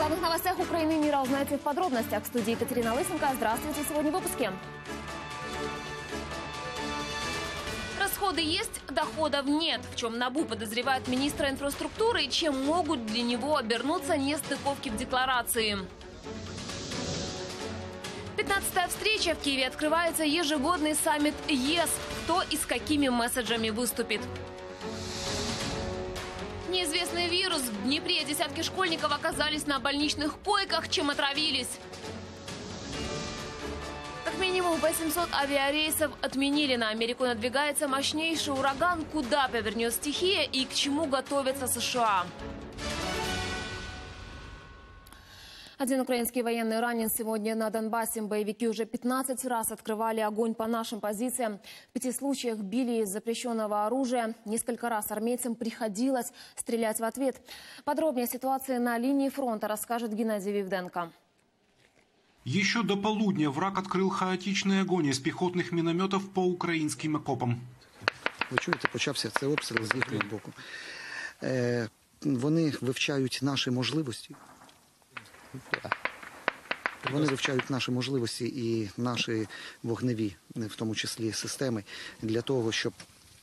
главных новостях Украины и мира узнаете в подробностях. В студии Екатерина Лысенко. Здравствуйте. Сегодня в выпуске. Расходы есть, доходов нет. В чем НАБУ подозревает министра инфраструктуры и чем могут для него обернуться нестыковки в декларации. 15-я встреча в Киеве. Открывается ежегодный саммит ЕС. Кто и с какими месседжами выступит? Неизвестный вирус. В Днепре десятки школьников оказались на больничных койках, чем отравились. Как минимум 800 авиарейсов отменили. На Америку надвигается мощнейший ураган. Куда повернет стихия и к чему готовятся США? Один украинский военный ранен сегодня на Донбассе. Боевики уже 15 раз открывали огонь по нашим позициям. В 5 случаях били из запрещенного оружия. Несколько раз армейцам приходилось стрелять в ответ. Подробнее о ситуации на линии фронта расскажет Геннадий Вивденко. Еще до полудня враг открыл хаотичный огонь из пехотных минометов по украинским окопам. Ви чуєте, почався цей обстріл з їхнього боку. Вони вивчають наші можливості. Вони вивчають наші можливості і наші вогневі, в тому числі системи, для того, щоб...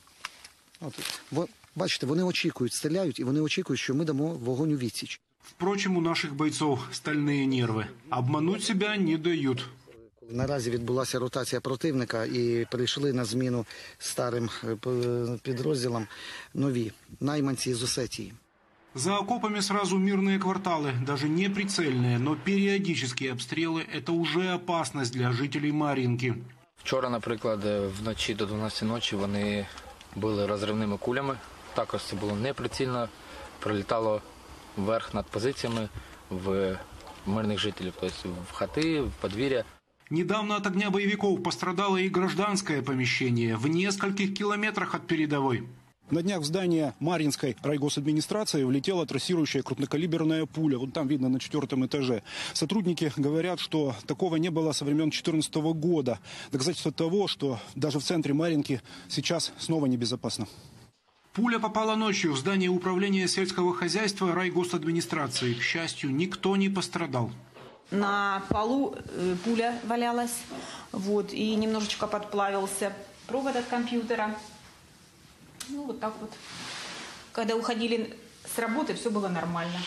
Бачите, вони очікують, стріляють, і вони очікують, що ми дамо вогонь у відсіч. Впрочем, у наших бойцов стальные нервы. Обмануть себя не дают. Наразі відбулася ротація противника і прийшли на зміну старим підрозділам нові найманці з Осетії. За окопами сразу мирные кварталы, даже не прицельные, но периодические обстрелы – это уже опасность для жителей Мар'їнки. Вчора, наприклад, вночі до 12 ночі вони били розривними кулями. Також це було неприцільно, прилітало вверх над позиціями в мирных жителей, то есть в хаты, в подвір'я. Недавно от огня боевиков пострадало и гражданское помещение в нескольких километрах от передовой. На днях в здание Мар'їнской райгосадминистрации влетела трассирующая крупнокалиберная пуля. Вот там видно на 4-м этаже. Сотрудники говорят, что такого не было со времен 2014 года. Доказательство того, что даже в центре Мар'їнки сейчас снова небезопасно. Пуля попала ночью в здание управления сельского хозяйства райгосадминистрации. К счастью, никто не пострадал. На полу пуля валялась, вот, и немножечко подплавился провод от компьютера. Ну, вот так вот. Когда уходили с работы, все было нормально.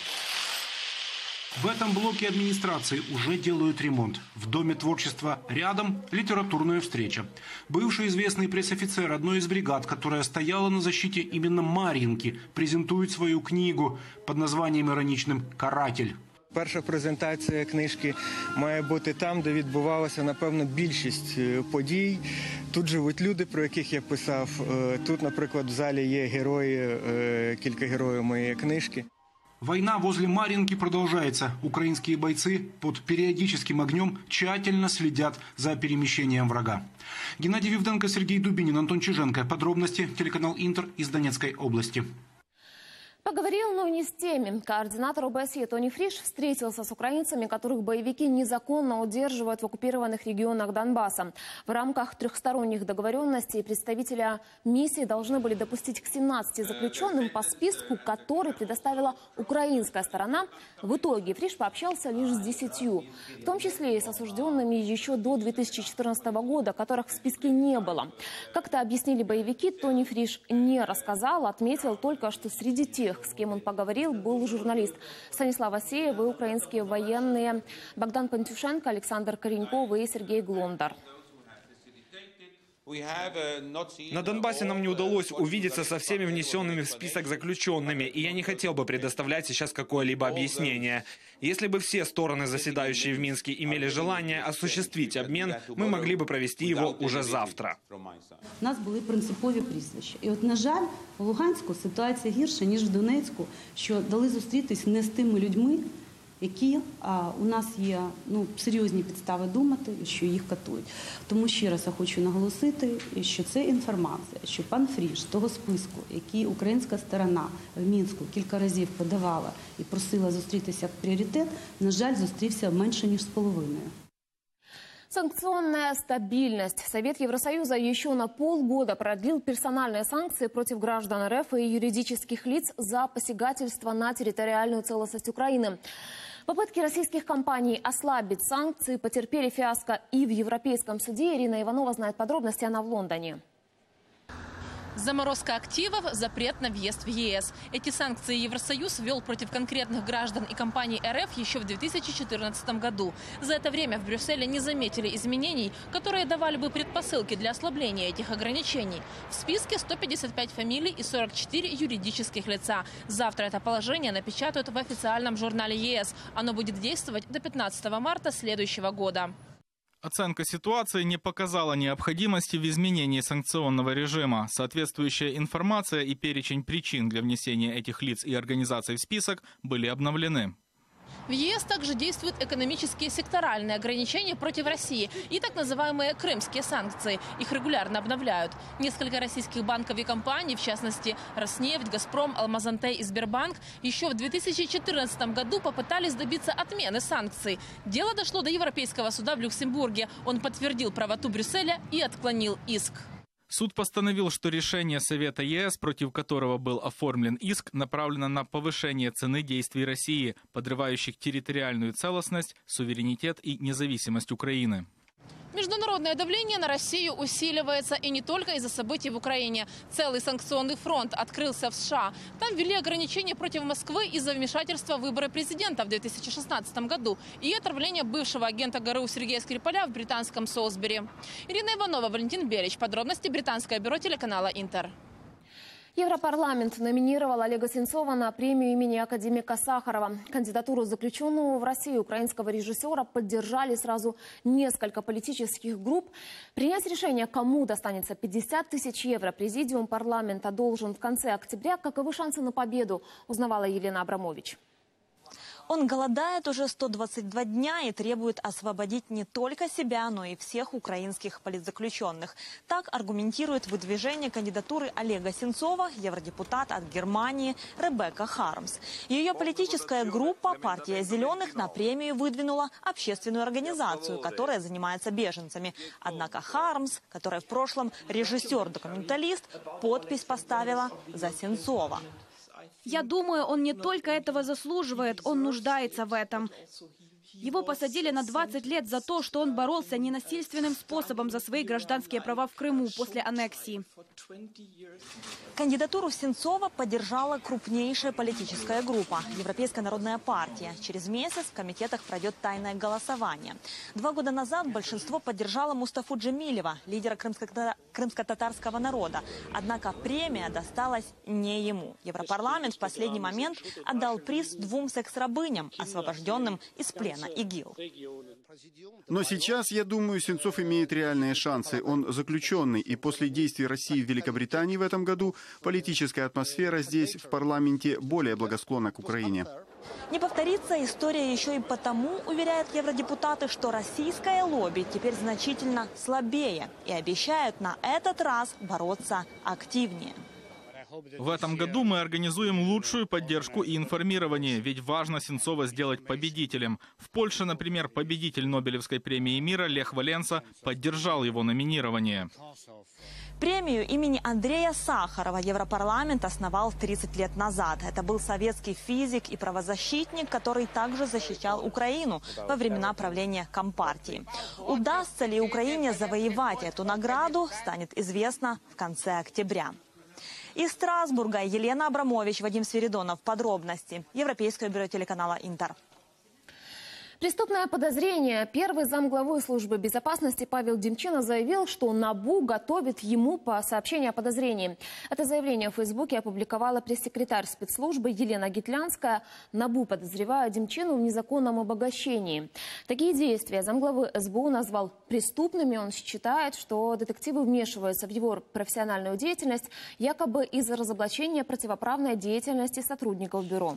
В этом блоке администрации уже делают ремонт. В Доме творчества рядом литературная встреча. Бывший известный пресс-офицер одной из бригад, которая стояла на защите именно Мар'їнки, презентует свою книгу под названием ироничным «Каратель». Перша презентація книжки має бути там, де відбувалася, напевно, більшість подій. Тут живуть люди, про яких я писав. Тут, наприклад, в залі є герої, кілька героїв моєї книжки. Война возле Мар'їнки продолжается. Украинские бойцы под периодическим огнем тщательно следят за перемещением врага. Геннадий Вивденко, Сергей Дубинин, Антон Чиженко. Подробности телеканал Интер из Донецкой области. Поговорил, но не с теми. Координатор ОБСЕ Тони Фриш встретился с украинцами, которых боевики незаконно удерживают в оккупированных регионах Донбасса. В рамках трехсторонних договоренностей представителя миссии должны были допустить к 17 заключенным по списку, который предоставила украинская сторона. В итоге Фриш пообщался лишь с 10, в том числе и с осужденными еще до 2014 года, которых в списке не было. Как это объяснили боевики, Тони Фриш не рассказал, отметил только, что среди тех, с кем он поговорил, был журналист Станислав Асеев и украинские военные Богдан Пантюшенко, Александр Кореньков и Сергей Глондар. На Донбассе нам не удалось увидеться со всеми внесенными в список заключенными, и я не хотел бы предоставлять сейчас какое-либо объяснение. Если бы все стороны, заседающие в Минске, имели желание осуществить обмен, мы могли бы провести его уже завтра. У нас були принципові прізвища. І от, на жаль, в Луганську ситуація гірша, ніж в Донецьку, що дали зустрітись не з тими людьми, які у нас є серйозні підстави думати, що їх катують. Тому ще раз я хочу наголосити, що це інформація, що пан Фріш з того списку, який українська сторона в Мінську кілька разів подавала і просила зустрітися в пріоритет, на жаль, зустрівся менше, ніж з половиною. Санкционная стабильность. Совет Евросоюза еще на полгода продлил персональные санкции против граждан РФ и юридических лиц за посягательство на территориальную целостность Украины. Попытки российских компаний ослабить санкции потерпели фиаско и в Европейском суде. Ирина Иванова знает подробности, она в Лондоне. Заморозка активов, запрет на въезд в ЕС. Эти санкции Евросоюз ввел против конкретных граждан и компаний РФ еще в 2014 году. За это время в Брюсселе не заметили изменений, которые давали бы предпосылки для ослабления этих ограничений. В списке 155 фамилий и 44 юридических лица. Завтра это положение напечатают в официальном журнале ЕС. Оно будет действовать до 15 марта следующего года. Оценка ситуации не показала необходимости в изменении санкционного режима. Соответствующая информация и перечень причин для внесения этих лиц и организаций в список были обновлены. В ЕС также действуют экономические секторальные ограничения против России и так называемые крымские санкции. Их регулярно обновляют. Несколько российских банков и компаний, в частности Роснефть, Газпром, Алмазантей и Сбербанк, еще в 2014 году попытались добиться отмены санкций. Дело дошло до Европейского суда в Люксембурге. Он подтвердил правоту Брюсселя и отклонил иск. Суд постановил, что решение Совета ЕС, против которого был оформлен иск, направлено на повышение цены действий России, подрывающих территориальную целостность, суверенитет и независимость Украины. Международное давление на Россию усиливается и не только из-за событий в Украине. Целый санкционный фронт открылся в США. Там ввели ограничения против Москвы из-за вмешательства в выборы президента в 2016 году и отравления бывшего агента ГРУ Сергея Скрипаля в британском Солсбери. Ирина Иванова, Валентин Белич. Подробности британское бюро телеканала «Интер». Европарламент номинировал Олега Сенцова на премию имени академика Сахарова. Кандидатуру заключенного в Россию украинского режиссера поддержали сразу несколько политических групп. Принять решение, кому достанется 50 тысяч евро, президиум парламента должен в конце октября. Каковы шансы на победу, узнавала Елена Абрамович. Он голодает уже 122 дня и требует освободить не только себя, но и всех украинских политзаключенных. Так аргументирует выдвижение кандидатуры Олега Сенцова евродепутат от Германии Ребекка Хармс. Ее политическая группа «Партия зеленых» на премию выдвинула общественную организацию, которая занимается беженцами. Однако Хармс, которая в прошлом режиссер-документалист, подпись поставила за Сенцова. Я думаю, он не только этого заслуживает, он нуждается в этом. Его посадили на 20 лет за то, что он боролся ненасильственным способом за свои гражданские права в Крыму после аннексии. Кандидатуру Сенцова поддержала крупнейшая политическая группа – Европейская народная партия. Через месяц в комитетах пройдет тайное голосование. 2 года назад большинство поддержало Мустафу Джемилева, лидера крымско-татарского народа. Однако премия досталась не ему. Европарламент в последний момент отдал приз 2 секс-рабыням, освобожденным из плена ИГИЛ. Но сейчас, я думаю, Сенцов имеет реальные шансы. Он заключенный, и после действий России в Великобритании в этом году политическая атмосфера здесь, в парламенте, более благосклонна к Украине. Не повторится история еще и потому, уверяют евродепутаты, что российское лобби теперь значительно слабее и обещают на этот раз бороться активнее. В этом году мы организуем лучшую поддержку и информирование, ведь важно Сенцова сделать победителем. В Польше, например, победитель Нобелевской премии мира Лех Валенса поддержал его номинирование. Премию имени Андрея Сахарова Европарламент основал 30 лет назад. Это был советский физик и правозащитник, который также защищал Украину во времена правления Компартии. Удастся ли Украине завоевать эту награду, станет известно в конце октября. Из Страсбурга Елена Абрамович, Вадим Свиридонов. Подробности. Европейское бюро телеканала «Интер». Преступное подозрение. Первый замглавы службы безопасности Павел Демчинов заявил, что НАБУ готовит ему по сообщению о подозрении. Это заявление в Фейсбуке опубликовала пресс-секретарь спецслужбы Елена Гитлянская. НАБУ подозревает Демчинова в незаконном обогащении. Такие действия замглавы СБУ назвал преступными. Он считает, что детективы вмешиваются в его профессиональную деятельность, якобы из-за разоблачения противоправной деятельности сотрудников бюро.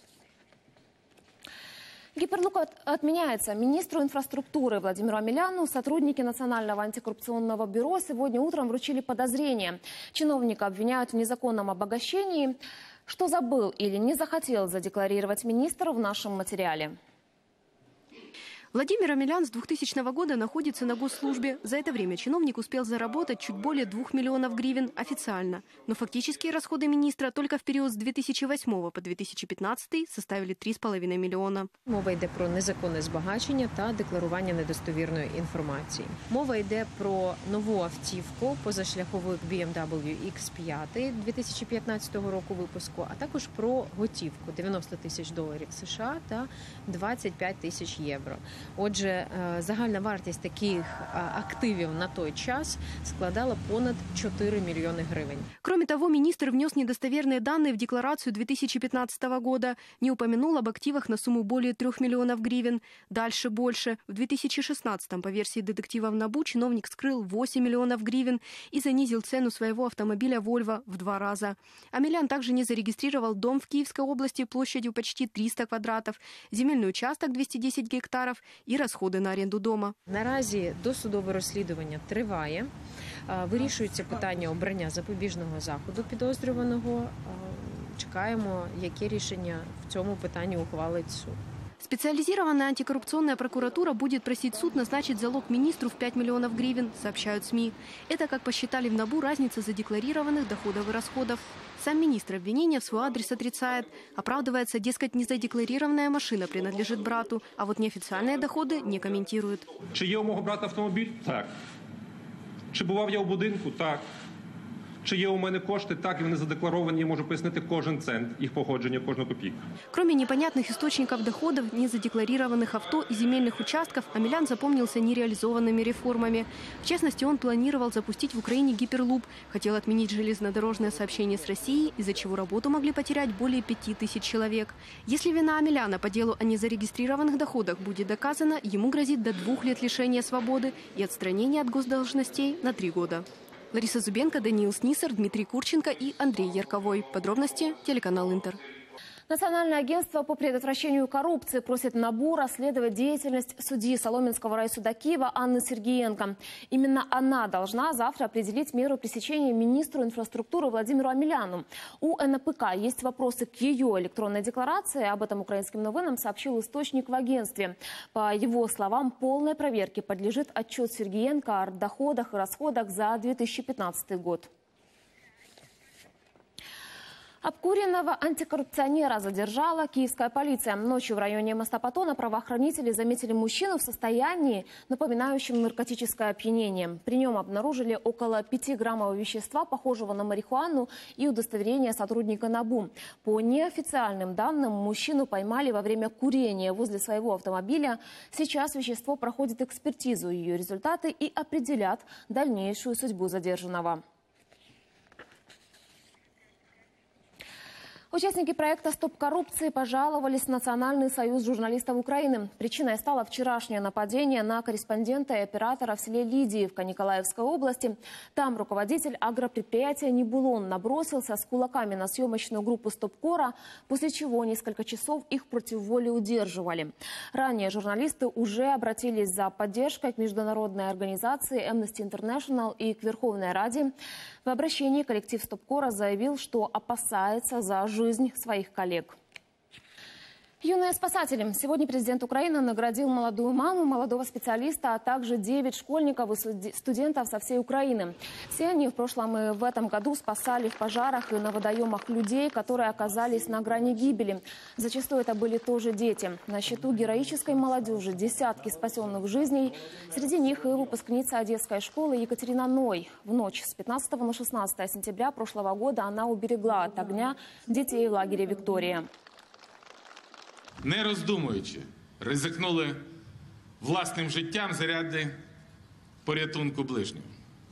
Гиперлук отменяется. Министру инфраструктуры Владимиру Амеляну сотрудники Национального антикоррупционного бюро сегодня утром вручили подозрение. Чиновника обвиняют в незаконном обогащении. Что забыл или не захотел задекларировать министр, в нашем материале. Владимир Омелян с 2000 года находится на госслужбе. За это время чиновник успел заработать чуть более 2 миллионов гривен официально. Но фактические расходы министра только в период с 2008 по 2015 составили 3,5 мільйона. Мова йде про незаконне збагачення та декларування недостовірної інформації. Мова йде про нову автівку, позашляховик BMW X5 2015 року випуску, а також про готівку $90 тисяч США та 25 тисяч євро. Отже, загальна вартість таких активів на той час складала понад 4 мільйони гривень. Кроме того, министр внес недостоверные данные в декларацию 2015 года, не упомянул об активах на сумму более 3 миллионов гривен. Дальше больше. В 2016-м, по версии детективов НАБУ, чиновник скрыл 8 миллионов гривен и занизил цену своего автомобиля «Вольво» в 2 раза. Омелян также не зарегистрировал дом в Киевской области площадью почти 300 квадратов, земельный участок 210 гектаров и расходы на аренду дома. Наразі досудове розслідування триває. Вирішується питання обрання запобіжного заходу підозрюваного. Чекаємо, яке рішення в цьому питанні ухвалить суд. Специализированная антикоррупционная прокуратура будет просить суд назначить залог министру в 5 миллионов гривен, сообщают СМИ. Это, как посчитали в НАБУ, разница задекларированных доходов и расходов. Сам министр обвинения в свой адрес отрицает. Оправдывается, дескать, незадекларированная машина принадлежит брату, а вот неофициальные доходы не комментирует. Чи є у мого брата автомобіль? Так. Чи бував я у будинку? Так. Чи є у мене кошти? Так, і вони задекларовані, я можу пояснити кожен цент, їх походження, кожну копійку. Кроме непонятных источников доходов, незадекларированных авто и земельных участков, Омелян запомнился нереализованными реформами. В частности, он планировал запустить в Украине гиперлуп, хотел отменить железнодорожное сообщение с Россией, из-за чего работу могли потерять более 5000 человек. Если вина Омеляна по делу о незарегистрированных доходах будет доказана, ему грозит до 2 лет лишения свободы и отстранения от госдолжностей на 3 года. Лариса Зубенко, Даниил Снисар, Дмитрий Курченко и Андрей Ярковой. Подробности – телеканал «Интер». Национальное агентство по предотвращению коррупции просит НАБУ расследовать деятельность судьи Соломенского райсуда Киева Анны Сергиенко. Именно она должна завтра определить меру пресечения министру инфраструктуры Владимиру Омеляну. У НАПК есть вопросы к ее электронной декларации. Об этом украинским новинам сообщил источник в агентстве. По его словам, полной проверке подлежит отчет Сергиенко о доходах и расходах за 2015 год. Обкуренного антикоррупционера задержала киевская полиция. Ночью в районе моста Патона правоохранители заметили мужчину в состоянии, напоминающем наркотическое опьянение. При нем обнаружили около 5 граммов вещества, похожего на марихуану, и удостоверение сотрудника НАБУ. По неофициальным данным, мужчину поймали во время курения возле своего автомобиля. Сейчас вещество проходит экспертизу. Ее результаты и определят дальнейшую судьбу задержанного. Участники проекта «Стоп коррупции» пожаловались в Национальный союз журналистов Украины. Причиной стало вчерашнее нападение на корреспондента и оператора в селе Лидиевка Николаевской области. Там руководитель агропредприятия «Нибулон» набросился с кулаками на съемочную группу «Стопкора», после чего несколько часов их против воли удерживали. Ранее журналисты уже обратились за поддержкой к международной организации Amnesty International и к Верховной Раде. В обращении коллектив «Стопкора» заявил, что опасается за жизнь своих коллег. Юные спасатели. Сегодня президент Украины наградил молодую маму, молодого специалиста, а также 9 школьников и студентов со всей Украины. Все они в прошлом и в этом году спасали в пожарах и на водоемах людей, которые оказались на грани гибели. Зачастую это были тоже дети. На счету героической молодежи десятки спасенных жизней. Среди них и выпускница Одесской школы Екатерина Ной. В ночь с 15 на 16 сентября прошлого года она уберегла от огня детей в лагере «Виктория». Не роздумуючи, ризикнули власним життям заради порятунку ближнього.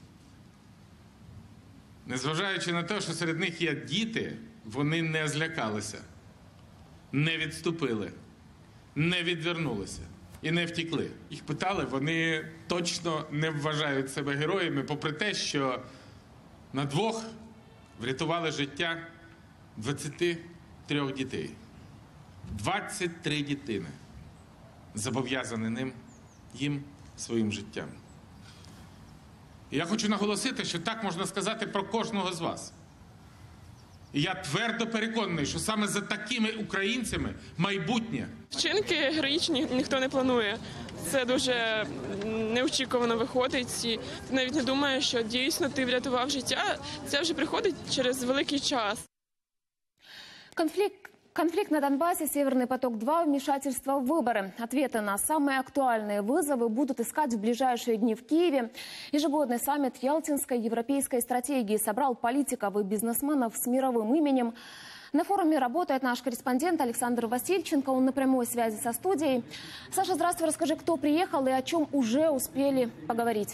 Незважаючи на те, що серед них є діти, вони не злякалися, не відступили, не відвернулися і не втекли. Їх питали, вони точно не вважають себе героями, попри те, що на двох врятували життя 23 дітей. 23 дитини зобов'язані їм своїм життям. І я хочу наголосити, що так можна сказати про кожного з вас. І я твердо переконаний, що саме за такими українцями майбутнє. Вчинки героїчні ніхто не планує. Це дуже неочікувано виходить. І ти навіть не думаєш, що дійсно ти врятував життя. Це вже приходить через великий час. Конфликт на Донбассе, Северный поток-2, вмешательство в выборы. Ответы на самые актуальные вызовы будут искать в ближайшие дни в Киеве. Ежегодный саммит Ялтинской европейской стратегии собрал политиков и бизнесменов с мировым именем. На форуме работает наш корреспондент Александр Васильченко. Он на прямой связи со студией. Саша, здравствуй. Расскажи, кто приехал и о чем уже успели поговорить.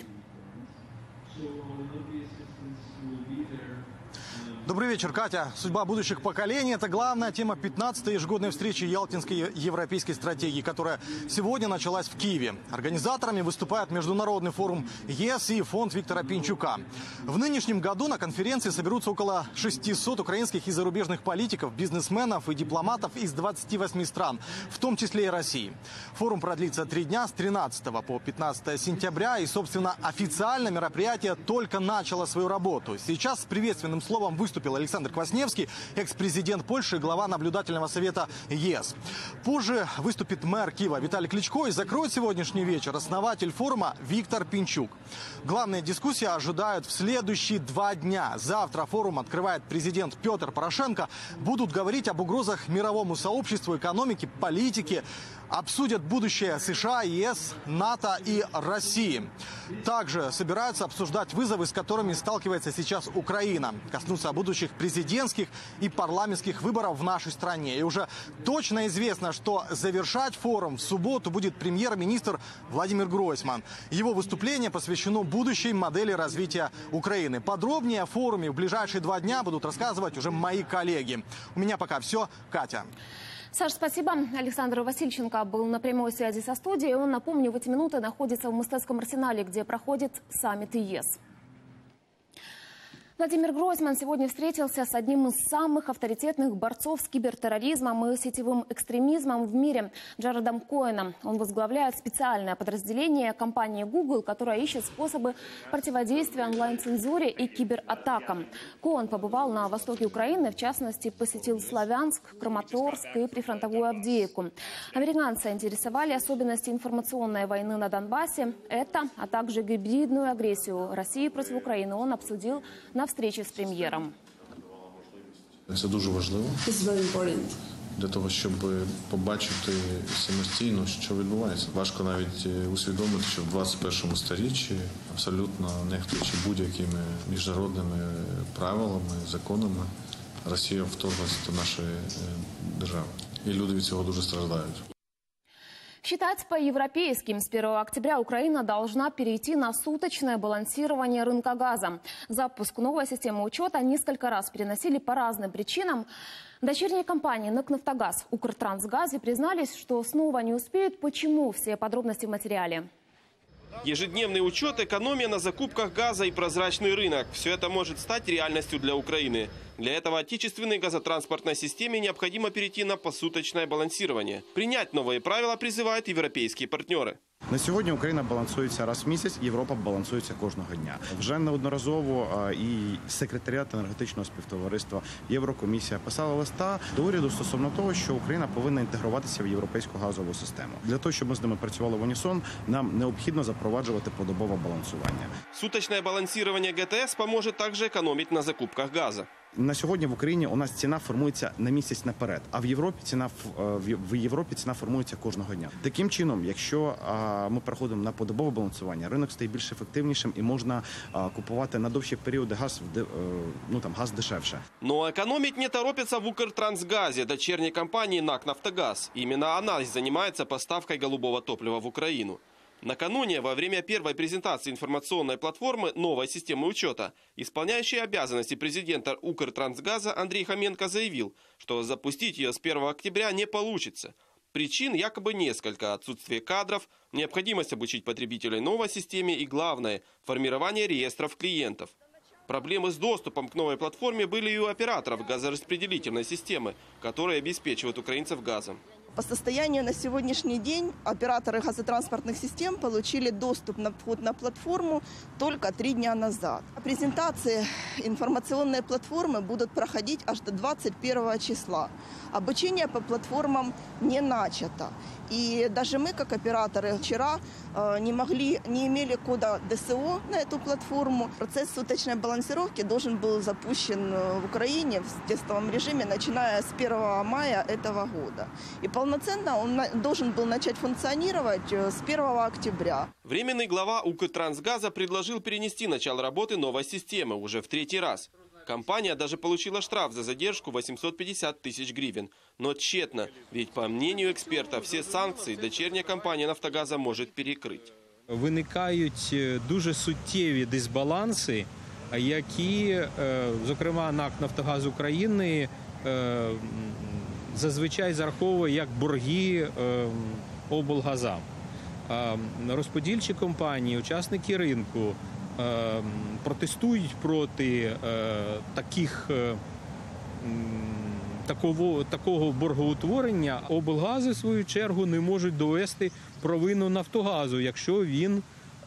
Добрый вечер, Катя. Судьба будущих поколений – это главная тема 15-й ежегодной встречи Ялтинской европейской стратегии, которая сегодня началась в Киеве. Организаторами выступает Международный форум ЕС и фонд Виктора Пинчука. В нынешнем году на конференции соберутся около 600 украинских и зарубежных политиков, бизнесменов и дипломатов из 28 стран, в том числе и России. Форум продлится 3 дня с 13 по 15 сентября. И, собственно, официально мероприятие только начало свою работу. Сейчас с приветственным словом выступил Александр Квасневский, экс-президент Польши и глава наблюдательного совета ЕС. Позже выступит мэр Киева Виталий Кличко и закроет сегодняшний вечер основатель форума Виктор Пинчук. Главные дискуссии ожидают в следующие 2 дня. Завтра форум открывает президент Петр Порошенко. Будут говорить об угрозах мировому сообществу, экономике, политике. Обсудят будущее США, ЕС, НАТО и России. Также собираются обсуждать вызовы, с которыми сталкивается сейчас Украина. Коснуться будущих президентских и парламентских выборов в нашей стране. И уже точно известно, что завершать форум в субботу будет премьер-министр Владимир Гройсман. Его выступление посвящено будущей модели развития Украины. Подробнее о форуме в ближайшие 2 дня будут рассказывать уже мои коллеги. У меня пока все. Катя. Саш, спасибо. Александр Васильченко был на прямой связи со студией. Он, напомню, в эти минуты находится в Мостецком арсенале, где проходит саммит ЕС. Владимир Гройсман сегодня встретился с одним из самых авторитетных борцов с кибертерроризмом и сетевым экстремизмом в мире – Джаредом Коэном. Он возглавляет специальное подразделение компании Google, которое ищет способы противодействия онлайн-цензуре и кибератакам. Коэн побывал на востоке Украины, в частности, посетил Славянск, Краматорск и прифронтовую Авдеевку. Американцы интересовали особенности информационной войны на Донбассе. Это, а также гибридную агрессию России против Украины он обсудил на встречі з прем'єром. Це дуже важливо для того, щоб побачити самостійно, що відбувається. Важко навіть усвідомити, що в 21 сторіччі, абсолютно нехтуючи будь-якими міжнародними правилами, законами, Росія вторглася до нашої держави. І люди від цього дуже страждають. Считать по-европейским, с 1 октября Украина должна перейти на суточное балансирование рынка газа. Запуск новой системы учета несколько раз переносили по разным причинам. Дочерние компании НЭК «Нафтогаз», «Укртрансгазе» признались, что снова не успеют. Почему? Все подробности в материале. Ежедневный учет, экономия на закупках газа и прозрачный рынок – все это может стать реальностью для Украины. Для этого отечественной газотранспортной системе необходимо перейти на посуточное балансирование. Принять новые правила призывают европейские партнеры. На сьогодні Україна балансується раз в місяць, Європа балансується кожного дня. Вже неодноразово і секретаріат енергетичного співтовариства, Єврокомісія писала листа до уряду стосовно того, що Україна повинна інтегруватися в європейську газову систему. Для того, щоб ми з ними працювали в унісон, нам необхідно запроваджувати подобове балансування. Суточное балансирование ГТС поможет также экономить на закупках газа. На сьогодні в Україні у нас ціна формується на місяць наперед, а в Європі ціна формується кожного дня. Таким чином, якщо ми переходимо на подобове балансування, ринок стає більш ефективнішим і можна купувати на довші періоди газ, газ дешевше. Но экономить не торопится в Укртрансгазе, дочерней компании НАК «Нафтогаз». Именно она занимается поставкой голубого топлива в Украину. Накануне, во время первой презентации информационной платформы новой системы учета, исполняющий обязанности президента Укртрансгаза Андрей Хоменко заявил, что запустить ее с 1 октября не получится. Причин якобы несколько: отсутствие кадров, необходимость обучить потребителей новой системе и, главное, формирование реестров клиентов. Проблемы с доступом к новой платформе были и у операторов газораспределительной системы, которые обеспечивают украинцев газом. По состоянию на сегодняшний день операторы газотранспортных систем получили доступ на вход на платформу только 3 дня назад. Презентации информационной платформы будут проходить аж до 21 числа. Обучение по платформам не начато. И даже мы, как операторы, вчера не имели кода ДСО на эту платформу. Процесс суточной балансировки должен был запущен в Украине в тестовом режиме, начиная с 1 мая этого года. И полноценно он должен был начать функционировать с 1 октября. Временный глава Укртрансгаза предложил перенести начало работы новой системы уже в 3-й раз. Компания даже получила штраф за задержку 850 тысяч гривен. Но тщетно, ведь по мнению эксперта, все санкции дочерняя компания «Нафтогаза» может перекрыть. Виникають дуже суттєві дисбаланси, які, зокрема, НАК «Нафтогаз України» зазвичай зараховує як борги облгазам. Розподільчі компанії, учасники ринку протестують проти такого боргоутворення. Облгази, в свою чергу, не можуть довести провину «Нафтогазу», якщо він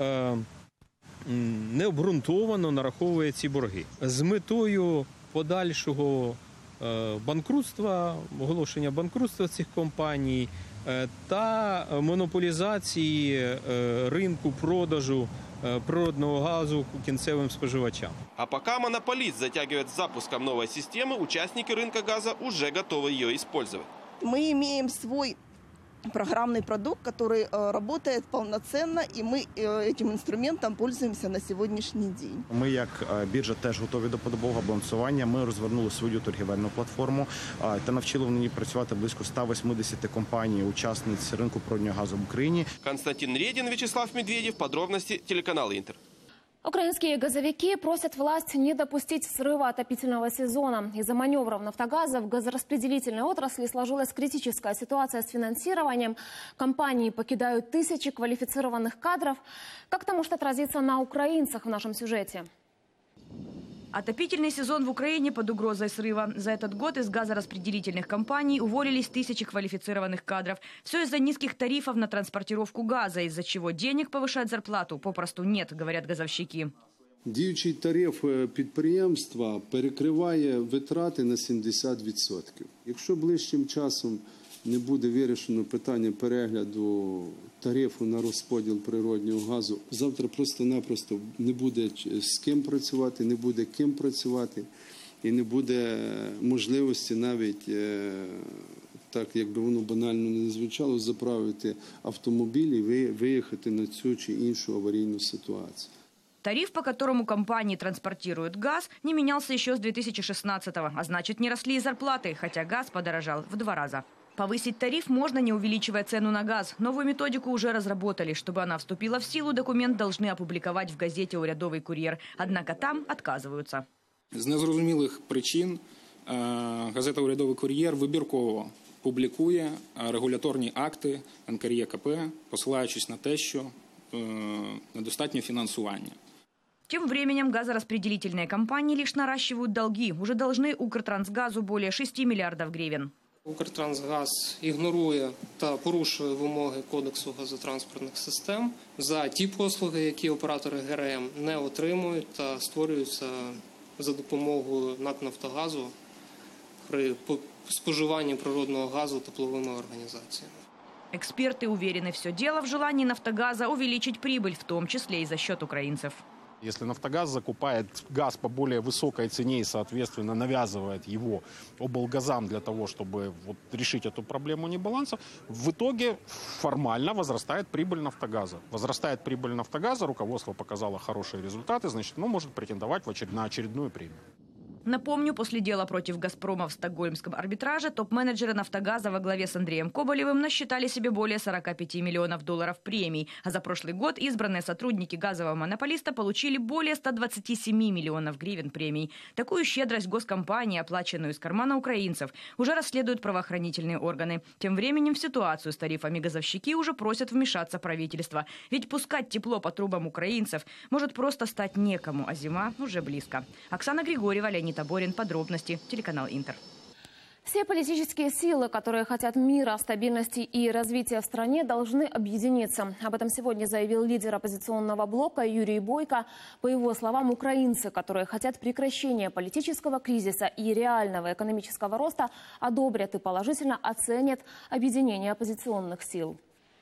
необґрунтовано нараховує ці борги. З метою подальшого банкрутства, оголошення банкрутства цих компаній та монополізації ринку продажу природного газу кінцевым споживачам. А пока монополист затягивает с запуском новой системы, участники рынка газа уже готовы ее использовать. Мы имеем свой программный продукт, который работает полноценно, и мы этим инструментом пользуемся на сьогоднішній день. Ми, як біржа, теж готові до подобового балансування. Ми розвернули свою торгівельну платформу та навчили в ній працювати близько 180 компаній, учасниць ринку природного газу в Україні. Константин Редин, Вячеслав Медведев. Подробности телеканала Интер. Украинские газовики просят власть не допустить срыва отопительного сезона. Из-за маневров «Нафтогаза» в газораспределительной отрасли сложилась критическая ситуация с финансированием. Компании покидают тысячи квалифицированных кадров. Как это может отразиться на украинцах в нашем сюжете? Отопительный сезон в Украине под угрозой срыва. За этот год из газораспределительных компаний уволились тысячи квалифицированных кадров. Все из-за низких тарифов на транспортировку газа, из-за чего денег повышать зарплату попросту нет, говорят газовщики. Діючий тариф підприємства перекриває витрати на 70%. Якщо ближчим часом не буде вирішено питання перегляду тарифу на розподіл природнього газу, завтра просто-напросто не буде з ким працювати, не буде ким працювати і не буде можливості навіть, так якби воно банально не звучало, заправити автомобіль і виїхати на цю чи іншу аварійну ситуацію. Тариф, по которому компании транспортируют газ, не менялся еще с 2016-го, а значит, не росли и зарплаты, хотя газ подорожал в 2 раза. Повысить тариф можно, не увеличивая цену на газ. Новую методику уже разработали. Чтобы она вступила в силу, документ должны опубликовать в газете «Урядовый курьер». Однако там отказываются. З незрозумілих причин газета «Урядовий кур'єр» вибірково публікує регуляторні акти НКРЕКП, посилаючись на те, що недостатньо фінансування. Тем временем газораспределительные компании лишь наращивают долги. Уже должны Укртрансгазу более 6 миллиардов гривен. Укртрансгаз ігнорує та порушує вимоги Кодексу газотранспортних систем за ті послуги, які оператори ГРМ не отримують та створюються за допомогою НАК «Нафтогазу» при споживанні природного газу тепловими організаціями. Эксперты уверены, все дело в желании «Нафтогаза» увеличить прибыль, в том числе и за счет украинцев. Если «Нафтогаз» закупает газ по более высокой цене и, соответственно, навязывает его облгазам для того, чтобы решить эту проблему небаланса, в итоге формально возрастает прибыль «Нафтогаза». Возрастает прибыль «Нафтогаза», руководство показало хорошие результаты, значит, оно может претендовать на очередную премию. Напомню, после дела против «Газпрома» в стокгольмском арбитраже топ-менеджеры «Нафтогаза» во главе с Андреем Коболевым насчитали себе более 45 миллионов долларов премий. А за прошлый год избранные сотрудники газового монополиста получили более 127 миллионов гривен премий. Такую щедрость госкомпании, оплаченную из кармана украинцев, уже расследуют правоохранительные органы. Тем временем в ситуацию с тарифами газовщики уже просят вмешаться правительство. Ведь пускать тепло по трубам украинцев может просто стать некому, а зима уже близко. Оксана Григорьева, Леонид Таборин. Подробности. Телеканал Интер. Все политические силы, которые хотят мира, стабильности и развития в стране, должны объединиться. Об этом сегодня заявил лидер оппозиционного блока Юрий Бойко. По его словам, украинцы, которые хотят прекращения политического кризиса и реального экономического роста, одобрят и положительно оценят объединение оппозиционных сил.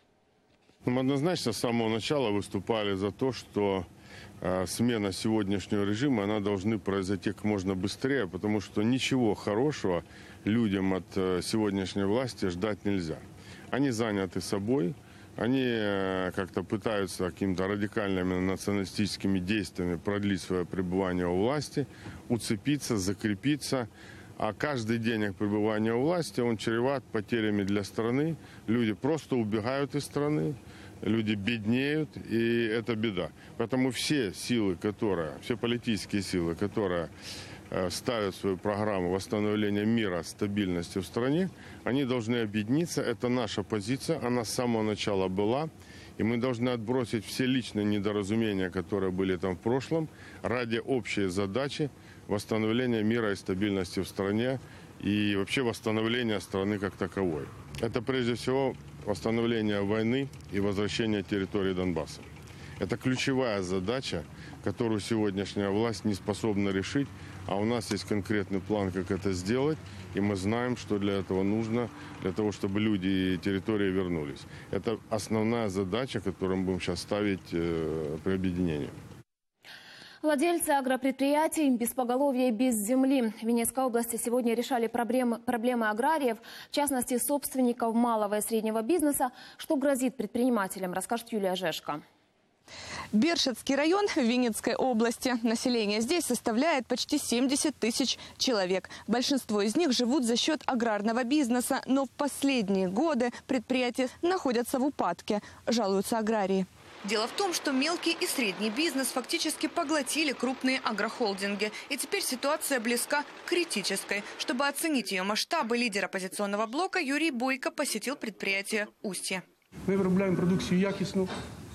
Мы однозначно с самого начала выступали за то, что смена сегодняшнего режима, она должна произойти как можно быстрее, потому что ничего хорошего людям от сегодняшней власти ждать нельзя. Они заняты собой, они как-то пытаются какими-то радикальными националистическими действиями продлить свое пребывание у власти, уцепиться, закрепиться. А каждый день их пребывания у власти, он чреват потерями для страны. Люди просто убегают из страны. Люди беднеют, и это беда. Поэтому все силы, все политические силы, которые ставят свою программу восстановления мира, стабильности в стране, они должны объединиться. Это наша позиция, она с самого начала была. И мы должны отбросить все личные недоразумения, которые были там в прошлом, ради общей задачи восстановления мира и стабильности в стране и вообще восстановления страны как таковой. Это прежде всего восстановление войны и возвращение территории Донбасса. Это ключевая задача, которую сегодняшняя власть не способна решить, а у нас есть конкретный план, как это сделать, и мы знаем, что для этого нужно, для того, чтобы люди и территории вернулись. Это основная задача, которую мы будем сейчас ставить при объединении. Владельцы агропредприятий без поголовья и без земли в Винницкой области сегодня решали проблемы аграриев, в частности собственников малого и среднего бизнеса. Что грозит предпринимателям, расскажет Юлия Жешко. Бершадский район в Винницкой области. Население здесь составляет почти 70 тысяч человек. Большинство из них живут за счет аграрного бизнеса, но в последние годы предприятия находятся в упадке, жалуются аграрии. Дело в том, что мелкий и средний бизнес фактически поглотили крупные агрохолдинги. И теперь ситуация близка к критической. Чтобы оценить ее масштабы, лидер оппозиционного блока Юрий Бойко посетил предприятие «Устье». Мы виробляємо продукцію якісну.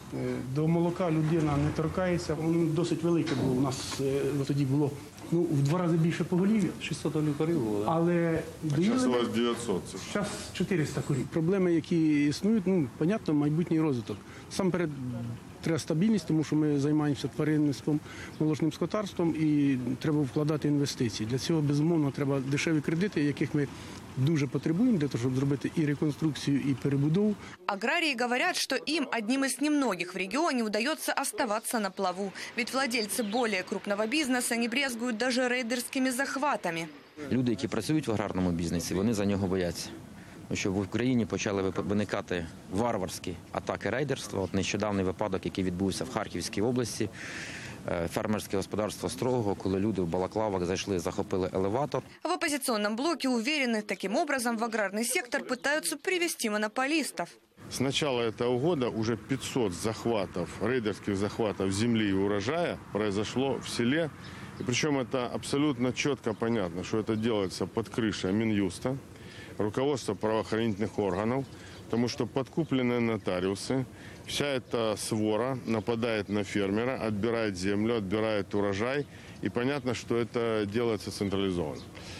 До молока людина не торкається. Воно досить велике було. У нас тоді було в 2 рази більше поголів'я. 600 корів було, так? Але зараз у вас 900. Зараз 400 корів. Проблеми, які існують, понятно, майбутній розвиток. Сам перед треба стабільність, тому що ми займаємося тваринництвом, молочним скотарством і треба вкладати інвестиції. Для цього, безумовно, треба дешеві кредити, яких ми дуже потребуємо для того, щоб зробити і реконструкцію, і перебудову. Аграрии говорят, что им, одним из немногих в регионе, удается оставаться на плаву. Ведь владельцы более крупного бизнеса не брезгуют даже рейдерскими захватами. Люди, які працюють в аграрному бізнесі, вони за нього бояться. Що в Україні почали виникати варварські атаки рейдерства. От нещодавний випадок, який відбувся в Харківській області, фермерське господарство Строгого, коли люди в балаклавах зайшли, захопили елеватор. В оппозиционном блоке уверены, таким образом в аграрный сектор пытаются привести монополистов. С начала этого года уже 500 захватов, рейдерских захватов земли и урожая произошло в селе. И причем это абсолютно четко понятно, что это делается под крышей Минюста, руководство правоохранительных органов, потому что подкупленные нотариусы, вся эта свора нападает на фермера, отбирает землю, отбирает урожай, и понятно, что это делается централизованно.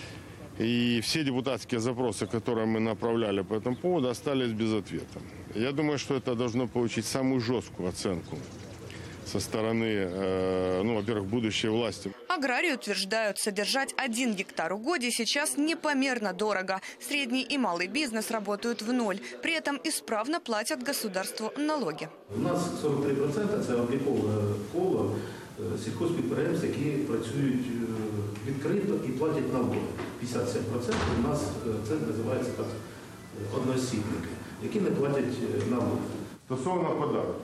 И все депутатские запросы, которые мы направляли по этому поводу, остались без ответа. Я думаю, что это должно получить самую жесткую оценку со стороны, во-первых, будущей власти. Аграрии утверждают, содержать 1 гектар угодий сейчас непомерно дорого. Средний и малый бизнес работают в ноль. При этом исправно платят государству налоги. У нас 43% – це облікове коло сільхозпідприємств, які працюють відкрито і платять налоги. 57% у нас це називається так одноосібники, які не платять налоги. Стосовно податків.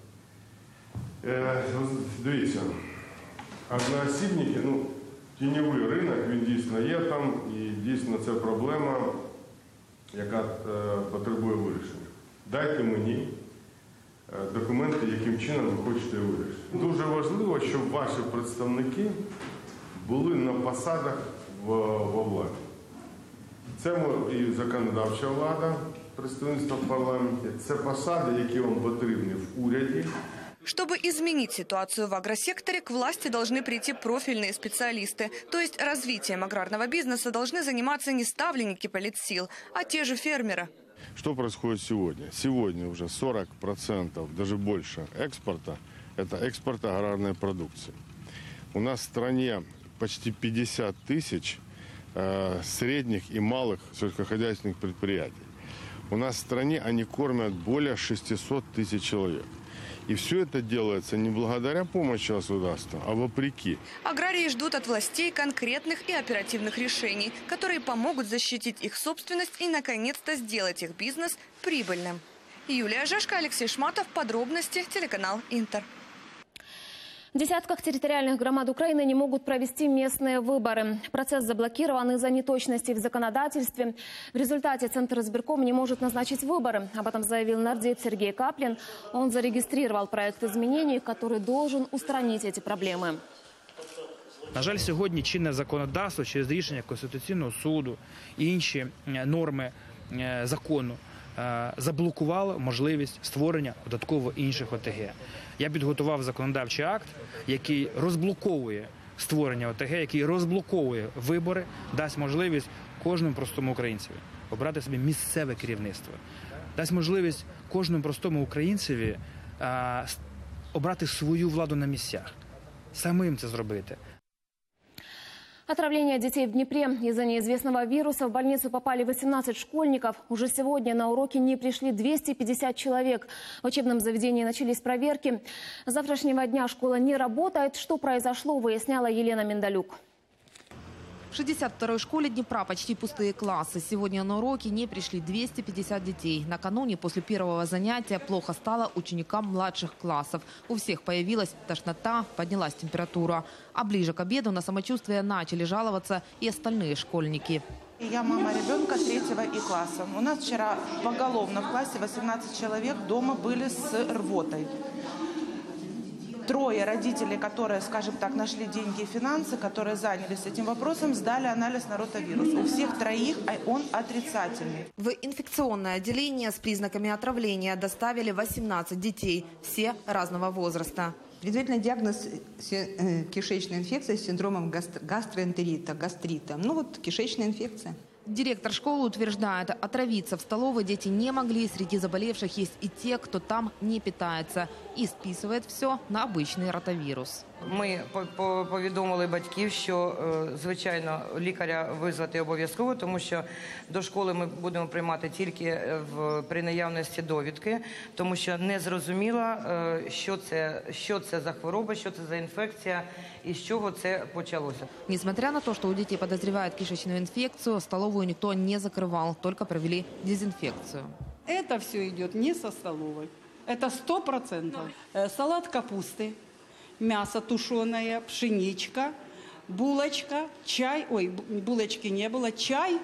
Дивіться, одноосібники, тіньовий ринок, він дійсно є там, і дійсно це проблема, яка потребує вирішення. Дайте мені документи, яким чином ви хочете вирішити. Дуже важливо, щоб ваші представники були на посадах во владі. Це і законодавча влада, представництво в парламенті, це посади, які вам потрібні в уряді. Чтобы изменить ситуацию в агросекторе, к власти должны прийти профильные специалисты. То есть развитием аграрного бизнеса должны заниматься не ставленники политсил, а те же фермеры. Что происходит сегодня? Сегодня уже 40%, даже больше экспорта – это экспорт аграрной продукции. У нас в стране почти 50 тысяч средних и малых сельскохозяйственных предприятий. У нас в стране они кормят более 600 тысяч человек. И все это делается не благодаря помощи государства, а вопреки. Аграрии ждут от властей конкретных и оперативных решений, которые помогут защитить их собственность и, наконец-то, сделать их бизнес прибыльным. Юлия Жешко, Алексей Шматов. Подробности. Телеканал Интер. В десятках территориальных громад Украины не могут провести местные выборы. Процесс заблокирован из-за неточностей в законодательстве. В результате Центр избирком не может назначить выборы. Об этом заявил нардеп Сергей Каплин. Он зарегистрировал проект изменений, который должен устранить эти проблемы. На жаль, сьогодні чинне законодавство через рішення Конституційного суду і інші норми закону заблокувало можливість створення додатково інших ОТГ. Я підготував законодавчий акт, який розблоковує створення ОТГ, який розблоковує вибори, дасть можливість кожному простому українцеві обрати собі місцеве керівництво. Дасть можливість кожному простому українцеві обрати свою владу на місцях. Самим це зробити. Отравление детей в Днепре. Из-за неизвестного вируса в больницу попали 18 школьников. Уже сегодня на уроки не пришли 250 человек. В учебном заведении начались проверки. С завтрашнего дня школа не работает. Что произошло, выясняла Елена Миндалюк. В 62-й школе Днепра почти пустые классы. Сегодня на уроки не пришли 250 детей. Накануне после первого занятия плохо стало ученикам младших классов. У всех появилась тошнота, поднялась температура. А ближе к обеду на самочувствие начали жаловаться и остальные школьники. Я мама ребенка 3-го И класса. У нас вчера поголовно в классе 18 человек дома были с рвотой. 3 родителей, которые, скажем так, нашли деньги и финансы, которые занялись этим вопросом, сдали анализ на ротавирус. У всех 3 он отрицательный. В инфекционное отделение с признаками отравления доставили 18 детей, все разного возраста. Предварительный диагноз кишечной инфекции с синдромом гастроэнтерита, гастрита. Ну вот кишечная инфекция. Директор школы утверждает, отравиться в столовой дети не могли. Среди заболевших есть и те, кто там не питается. И списывает все на обычный ротавирус. Ми повідомили батьків, що, звичайно, лікаря визвати обов'язково, тому що до школи ми будемо приймати тільки при наявності довідки, тому що не зрозуміло, що це за хвороба, що це за інфекція і з чого це почалося. Несмотря на то, что у детей подозревают кишечную инфекцию, столовую никто не закрывал, только провели дезинфекцию. Это все идет не со столовой. Это 100%. Салат капусты, мясо тушеное, пшеничка, булочка, чай. Ой, булочки не было, чай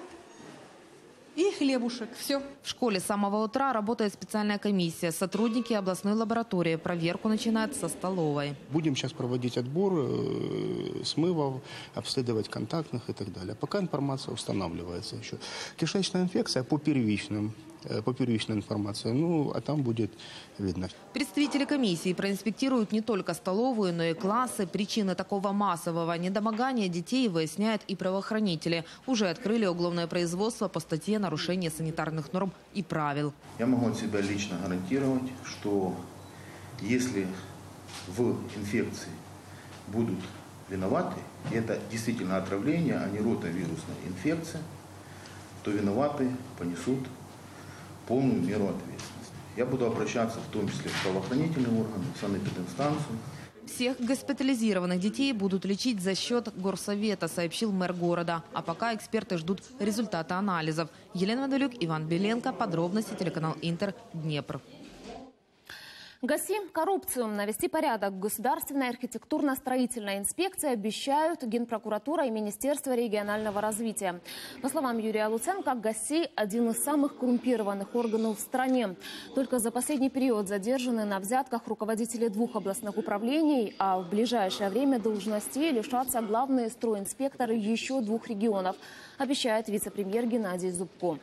и хлебушек. Все. В школе с самого утра работает специальная комиссия. Сотрудники областной лаборатории. Проверку начинают со столовой. Будем сейчас проводить отбор смывов, обследовать контактных и так далее. Пока информация устанавливается еще. Кишечная инфекция по первичной информации, а там будет видно. Представители комиссии проинспектируют не только столовую, но и классы. Причины такого массового недомогания детей выясняют и правоохранители. Уже открыли уголовное производство по статье «Нарушение санитарных норм и правил». Я могу от себя лично гарантировать, что если в инфекции будут виноваты, и это действительно отравление, а не ротавирусная инфекция, то виноваты понесут полную меру ответственности. Я буду обращаться в том числе в правоохранительные органы, в санэпидинстанцию. Всех госпитализированных детей будут лечить за счет горсовета, сообщил мэр города. А пока эксперты ждут результата анализов. Елена Мандалюк, Иван Беленко. Подробности, телеканал Интер, Днепр. Гаси коррупцию. Навести порядок. Государственная архитектурно-строительная инспекция обещают Генпрокуратура и Министерство регионального развития. По словам Юрия Луценко, ГАСИ – один из самых коррумпированных органов в стране. Только за последний период задержаны на взятках руководители 2 областных управлений, а в ближайшее время должностей лишатся главные стройинспекторы еще 2 регионов, обещает вице-премьер Геннадий Зубко.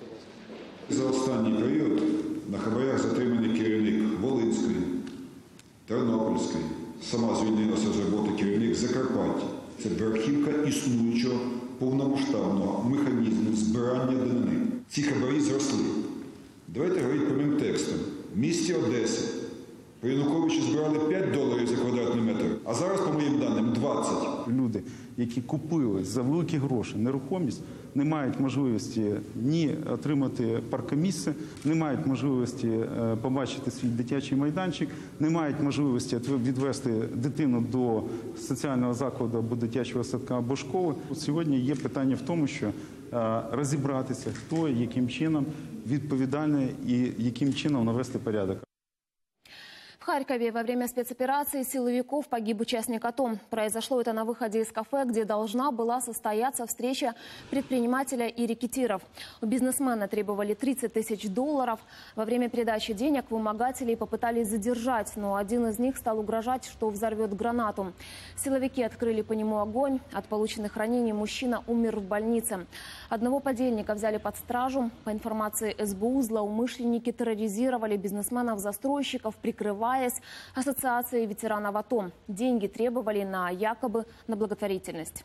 За останній період на хабарях затриманий керівник Волинської, Тернопільський. Сама звільнилася з роботи керівник Закарпаття. Це верхівка існуючого повномасштабного механізму збирання данини. Ці хабарі зросли. Давайте говорити прямим текстом. В місті Одеса при Януковичі збирали $5 за квадратний метр, а зараз, по моїм даним, 20. Люди, які купили за великі гроші нерухомість, не мають можливості ні отримати паркомісце, не мають можливості побачити свій дитячий майданчик, не мають можливості відвести дитину до соціального закладу або дитячого садка або школи. Сьогодні є питання в тому, що розібратися, хто, яким чином відповідальний і яким чином навести порядок. В Харькове во время спецоперации силовиков погиб участник АТО. Произошло это на выходе из кафе, где должна была состояться встреча предпринимателя и рекетиров. У бизнесмена требовали $30 000. Во время передачи денег вымогателей попытались задержать, но один из них стал угрожать, что взорвет гранату. Силовики открыли по нему огонь. От полученных ранений мужчина умер в больнице. Одного подельника взяли под стражу. По информации СБУ, злоумышленники терроризировали бизнесменов-застройщиков, прикрывая Ассоциации ветеранов АТО. Деньги требовали якобы на благотворительность.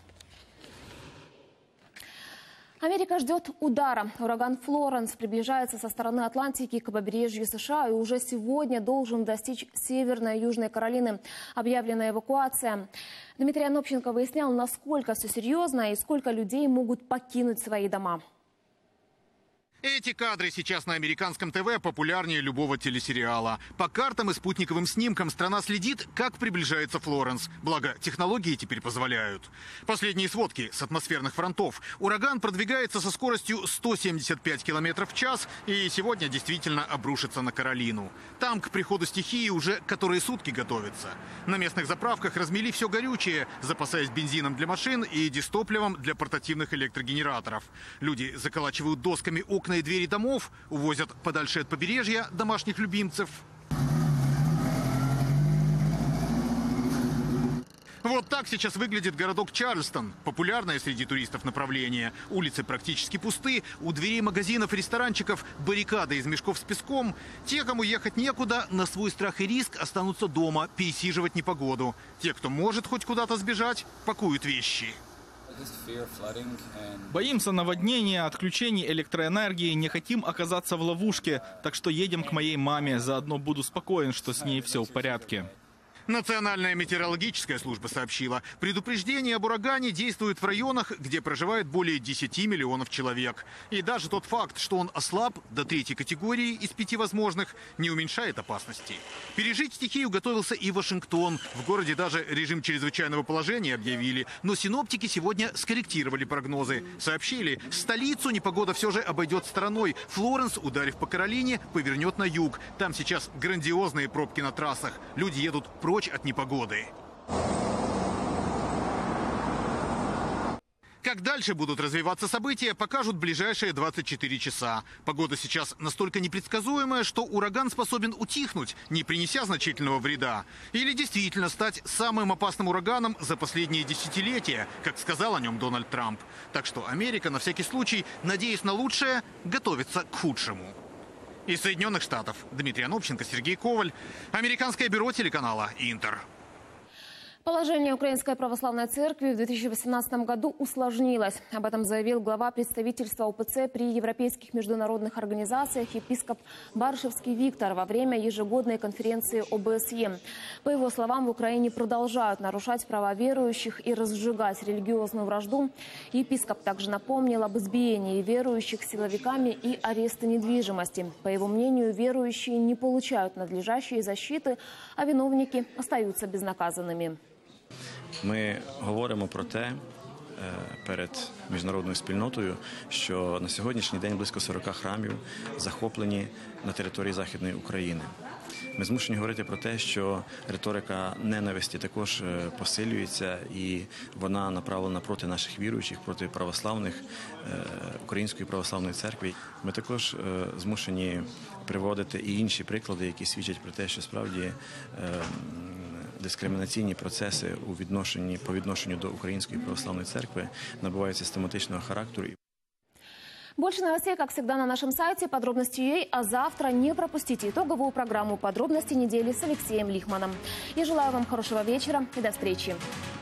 Америка ждет удара. Ураган Флоренс приближается со стороны Атлантики к побережью США и уже сегодня должен достичь Северной и Южной Каролины. Объявлена эвакуация. Дмитрий Анопченко выяснял, насколько все серьезно и сколько людей могут покинуть свои дома. Эти кадры сейчас на американском ТВ популярнее любого телесериала. По картам и спутниковым снимкам страна следит, как приближается Флоренс. Благо, технологии теперь позволяют. Последние сводки с атмосферных фронтов. Ураган продвигается со скоростью 175 км в час и сегодня действительно обрушится на Каролину. Там к приходу стихии уже которые сутки готовятся. На местных заправках размели все горючее, запасаясь бензином для машин и дистопливом для портативных электрогенераторов. Люди заколачивают досками окна и двери домов, увозят подальше от побережья домашних любимцев. Вот так сейчас выглядит городок Чарльстон. Популярное среди туристов направление. Улицы практически пусты. У дверей магазинов и ресторанчиков баррикады из мешков с песком. Те, кому ехать некуда, на свой страх и риск останутся дома, пересиживать непогоду. Те, кто может хоть куда-то сбежать, пакуют вещи. Боимся наводнения, отключений электроэнергии, не хотим оказаться в ловушке. Так что едем к моей маме, заодно буду спокоен, что с ней все в порядке. Национальная метеорологическая служба сообщила, предупреждение об урагане действует в районах, где проживает более 10 миллионов человек. И даже тот факт, что он ослаб до 3-й категории из 5 возможных, не уменьшает опасности. Пережить стихию готовился и Вашингтон. В городе даже режим чрезвычайного положения объявили. Но синоптики сегодня скорректировали прогнозы. Сообщили, столицу непогода все же обойдет стороной. Флоренс, ударив по Каролине, повернет на юг. Там сейчас грандиозные пробки на трассах. Люди едут прочь от непогоды. Как дальше будут развиваться события, покажут ближайшие 24 часа. Погода сейчас настолько непредсказуемая, что ураган способен утихнуть, не принеся значительного вреда. Или действительно стать самым опасным ураганом за последние десятилетия, как сказал о нем Дональд Трамп. Так что Америка, на всякий случай, надеясь на лучшее, готовится к худшему. Из Соединенных Штатов Дмитрий Анопченко, Сергей Коваль. Американское бюро телеканала «Интер». Положение Украинской Православной Церкви в 2018 году усложнилось. Об этом заявил глава представительства УПЦ при европейских международных организациях епископ Баршевский Виктор во время ежегодной конференции ОБСЕ. По его словам, в Украине продолжают нарушать права верующих и разжигать религиозную вражду. Епископ также напомнил об избиении верующих силовиками и аресте недвижимости. По его мнению, верующие не получают надлежащей защиты, а виновники остаются безнаказанными. Ми говоримо про те перед міжнародною спільнотою, що на сьогоднішній день близько 40 храмів захоплені на території Західної України. Ми змушені говорити про те, що риторика ненависті також посилюється і вона направлена проти наших віруючих, проти православних, Української православної церкви. Ми також змушені приводити і інші приклади, які свідчать про те, що справді дискримінаційні процеси по відношенню до Української православної церкви набувають систематичного характеру. Больше новостей, как всегда, на нашем сайте подробности.ua. А завтра не пропустите итоговую программу «Подробности недели» с Алексеем Лихманом. Я желаю вам хорошего вечера и до встречи.